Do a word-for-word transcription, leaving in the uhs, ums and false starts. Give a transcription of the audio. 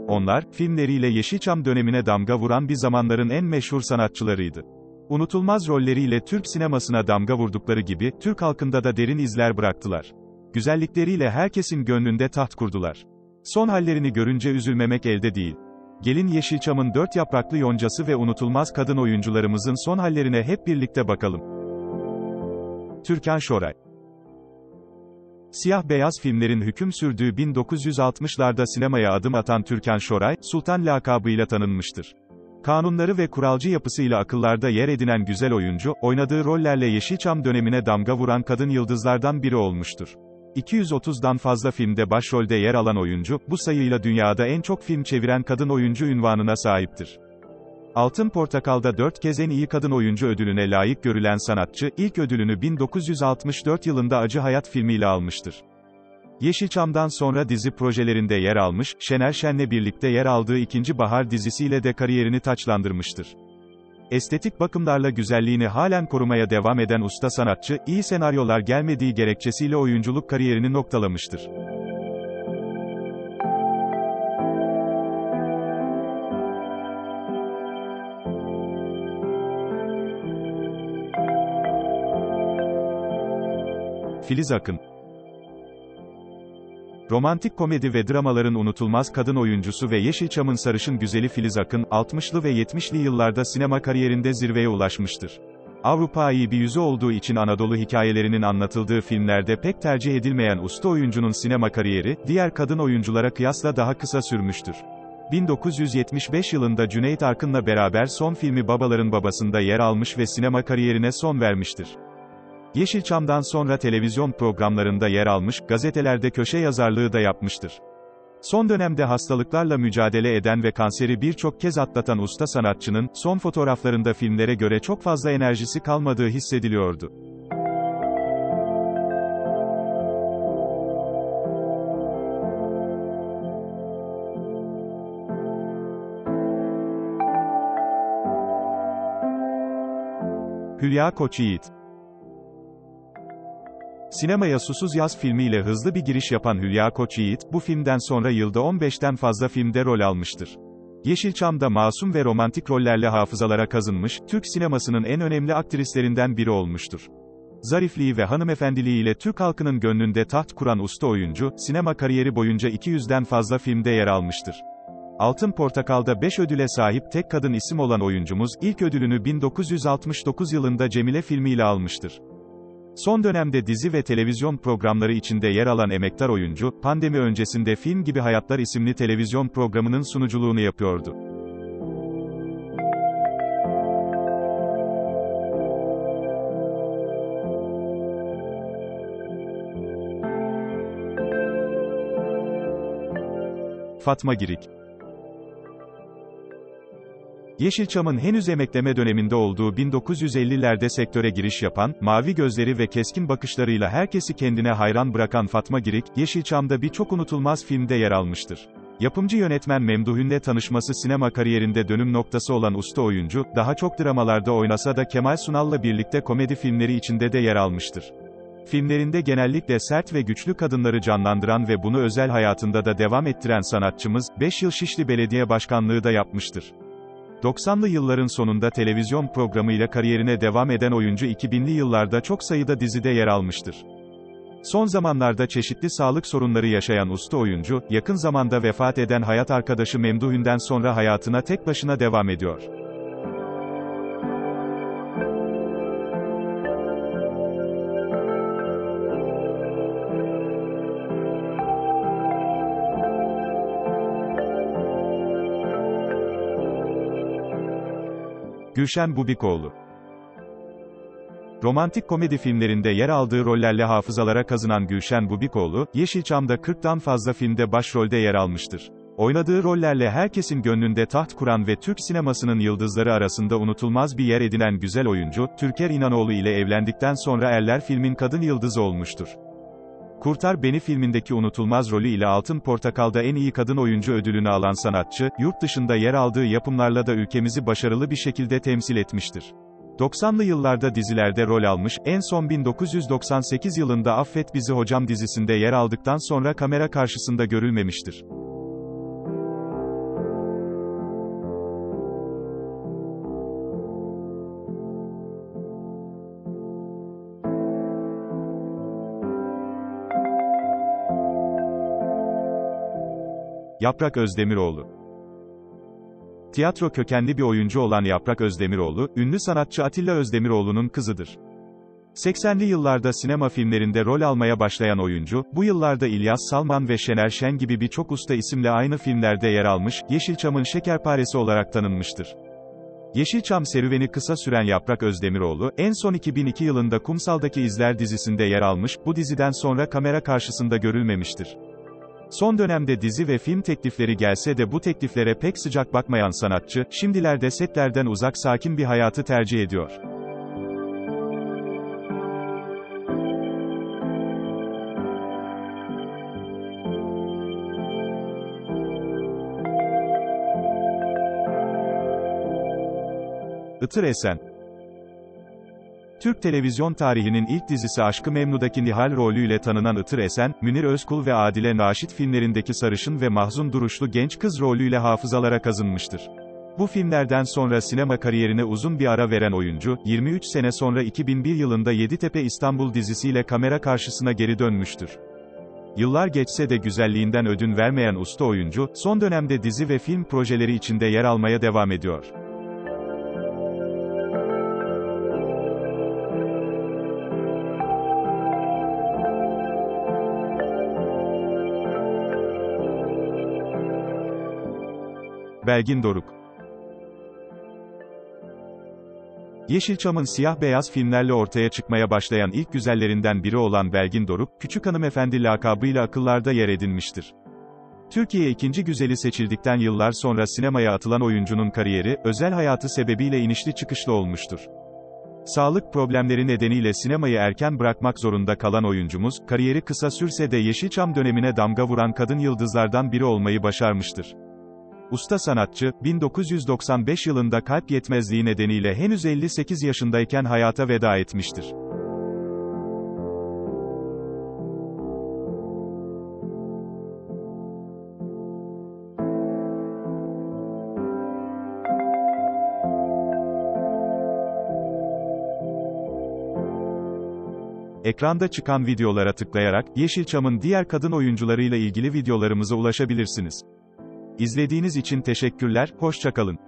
Onlar, filmleriyle Yeşilçam dönemine damga vuran bir zamanların en meşhur sanatçılarıydı. Unutulmaz rolleriyle Türk sinemasına damga vurdukları gibi, Türk halkında da derin izler bıraktılar. Güzellikleriyle herkesin gönlünde taht kurdular. Son hallerini görünce üzülmemek elde değil. Gelin Yeşilçam'ın dört yapraklı yoncası ve unutulmaz kadın oyuncularımızın son hallerine hep birlikte bakalım. Türkan Şoray. Siyah-beyaz filmlerin hüküm sürdüğü bin dokuz yüz altmışlarda sinemaya adım atan Türkan Şoray, Sultan lakabıyla tanınmıştır. Kanunları ve kuralcı yapısıyla akıllarda yer edinen güzel oyuncu, oynadığı rollerle Yeşilçam dönemine damga vuran kadın yıldızlardan biri olmuştur. iki yüz otuzdan fazla filmde başrolde yer alan oyuncu, bu sayıyla dünyada en çok film çeviren kadın oyuncu unvanına sahiptir. Altın Portakal'da dört kez en iyi kadın oyuncu ödülüne layık görülen sanatçı, ilk ödülünü bin dokuz yüz altmış dört yılında Acı Hayat filmiyle almıştır. Yeşilçam'dan sonra dizi projelerinde yer almış, Şener Şen'le birlikte yer aldığı İkinci Bahar dizisiyle de kariyerini taçlandırmıştır. Estetik bakımlarla güzelliğini halen korumaya devam eden usta sanatçı, iyi senaryolar gelmediği gerekçesiyle oyunculuk kariyerini noktalamıştır. Filiz Akın. Romantik komedi ve dramaların unutulmaz kadın oyuncusu ve Yeşilçam'ın sarışın güzeli Filiz Akın, altmışlı ve yetmişli yıllarda sinema kariyerinde zirveye ulaşmıştır. Avrupa'yı bir yüzü olduğu için Anadolu hikayelerinin anlatıldığı filmlerde pek tercih edilmeyen usta oyuncunun sinema kariyeri, diğer kadın oyunculara kıyasla daha kısa sürmüştür. bin dokuz yüz yetmiş beş yılında Cüneyt Arkın'la beraber son filmi Babaların Babası'nda yer almış ve sinema kariyerine son vermiştir. Yeşilçam'dan sonra televizyon programlarında yer almış, gazetelerde köşe yazarlığı da yapmıştır. Son dönemde hastalıklarla mücadele eden ve kanseri birçok kez atlatan usta sanatçının, son fotoğraflarında filmlere göre çok fazla enerjisi kalmadığı hissediliyordu. Hülya Koçyiğit. Sinemaya Susuz Yaz filmiyle hızlı bir giriş yapan Hülya Koçyiğit, bu filmden sonra yılda on beşten fazla filmde rol almıştır. Yeşilçam'da masum ve romantik rollerle hafızalara kazınmış, Türk sinemasının en önemli aktrislerinden biri olmuştur. Zarifliği ve hanımefendiliğiyle Türk halkının gönlünde taht kuran usta oyuncu, sinema kariyeri boyunca iki yüzden fazla filmde yer almıştır. Altın Portakal'da beş ödüle sahip tek kadın isim olan oyuncumuz, ilk ödülünü bin dokuz yüz altmış dokuz yılında Cemile filmiyle almıştır. Son dönemde dizi ve televizyon programları içinde yer alan emektar oyuncu, pandemi öncesinde Film Gibi Hayatlar isimli televizyon programının sunuculuğunu yapıyordu. Fatma Girik. Yeşilçam'ın henüz emekleme döneminde olduğu bin dokuz yüz ellilerde sektöre giriş yapan, mavi gözleri ve keskin bakışlarıyla herkesi kendine hayran bırakan Fatma Girik, Yeşilçam'da birçok unutulmaz filmde yer almıştır. Yapımcı yönetmen Memduh Ün'le tanışması sinema kariyerinde dönüm noktası olan usta oyuncu, daha çok dramalarda oynasa da Kemal Sunal'la birlikte komedi filmleri içinde de yer almıştır. Filmlerinde genellikle sert ve güçlü kadınları canlandıran ve bunu özel hayatında da devam ettiren sanatçımız, beş yıl Şişli Belediye Başkanlığı da yapmıştır. doksanlı yılların sonunda televizyon programıyla kariyerine devam eden oyuncu iki binli yıllarda çok sayıda dizide yer almıştır. Son zamanlarda çeşitli sağlık sorunları yaşayan usta oyuncu, yakın zamanda vefat eden hayat arkadaşı Memduh Ün'den sonra hayatına tek başına devam ediyor. Gülşen Bubikoğlu. Romantik komedi filmlerinde yer aldığı rollerle hafızalara kazınan Gülşen Bubikoğlu, Yeşilçam'da kırktan fazla filmde başrolde yer almıştır. Oynadığı rollerle herkesin gönlünde taht kuran ve Türk sinemasının yıldızları arasında unutulmaz bir yer edinen güzel oyuncu, Türker İnanoğlu ile evlendikten sonra Erler filmin kadın yıldızı olmuştur. Kurtar Beni filmindeki unutulmaz rolü ile Altın Portakal'da en iyi kadın oyuncu ödülünü alan sanatçı, yurt dışında yer aldığı yapımlarla da ülkemizi başarılı bir şekilde temsil etmiştir. doksanlı yıllarda dizilerde rol almış, en son bin dokuz yüz doksan sekiz yılında Affet Bizi Hocam dizisinde yer aldıktan sonra kamera karşısında görülmemiştir. Yaprak Özdemiroğlu. Tiyatro kökenli bir oyuncu olan Yaprak Özdemiroğlu, ünlü sanatçı Atilla Özdemiroğlu'nun kızıdır. seksenli yıllarda sinema filmlerinde rol almaya başlayan oyuncu, bu yıllarda İlyas Salman ve Şener Şen gibi birçok usta isimle aynı filmlerde yer almış, Yeşilçam'ın şekerparesi olarak tanınmıştır. Yeşilçam serüveni kısa süren Yaprak Özdemiroğlu, en son iki bin iki yılında Kumsal'daki İzler dizisinde yer almış, bu diziden sonra kamera karşısında görülmemiştir. Son dönemde dizi ve film teklifleri gelse de bu tekliflere pek sıcak bakmayan sanatçı, şimdilerde setlerden uzak sakin bir hayatı tercih ediyor. Itır Esen. Türk televizyon tarihinin ilk dizisi Aşk-ı Memnu'daki Nihal rolüyle tanınan Itır Esen, Münir Özkul ve Adile Naşit filmlerindeki sarışın ve mahzun duruşlu genç kız rolüyle hafızalara kazınmıştır. Bu filmlerden sonra sinema kariyerine uzun bir ara veren oyuncu, yirmi üç sene sonra iki bin bir yılında Yeditepe İstanbul dizisiyle kamera karşısına geri dönmüştür. Yıllar geçse de güzelliğinden ödün vermeyen usta oyuncu, son dönemde dizi ve film projeleri içinde yer almaya devam ediyor. Belgin Doruk. Yeşilçam'ın siyah-beyaz filmlerle ortaya çıkmaya başlayan ilk güzellerinden biri olan Belgin Doruk, Küçük Hanımefendi lakabıyla akıllarda yer edinmiştir. Türkiye ikinci güzeli seçildikten yıllar sonra sinemaya atılan oyuncunun kariyeri, özel hayatı sebebiyle inişli çıkışlı olmuştur. Sağlık problemleri nedeniyle sinemayı erken bırakmak zorunda kalan oyuncumuz, kariyeri kısa sürse de Yeşilçam dönemine damga vuran kadın yıldızlardan biri olmayı başarmıştır. Usta sanatçı, bin dokuz yüz doksan beş yılında kalp yetmezliği nedeniyle henüz elli sekiz yaşındayken hayata veda etmiştir. Ekranda çıkan videolara tıklayarak, Yeşilçam'ın diğer kadın oyuncularıyla ilgili videolarımıza ulaşabilirsiniz. İzlediğiniz için teşekkürler, hoşça kalın.